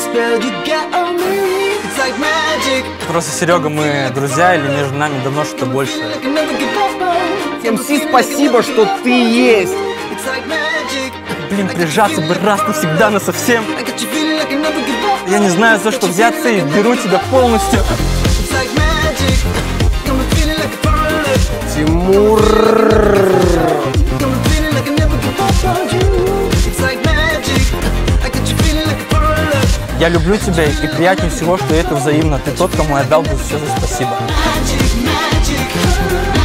Просто, Серега, мы друзья или между нами давно что-то больше? МС, спасибо, что ты есть. Блин, прижаться бы раз навсегда насовсем. Я не знаю, за что взяться и беру тебя полностью. Тимур. Я люблю тебя, и приятнее всего, что это взаимно. Ты тот, кому я дал бы все за спасибо.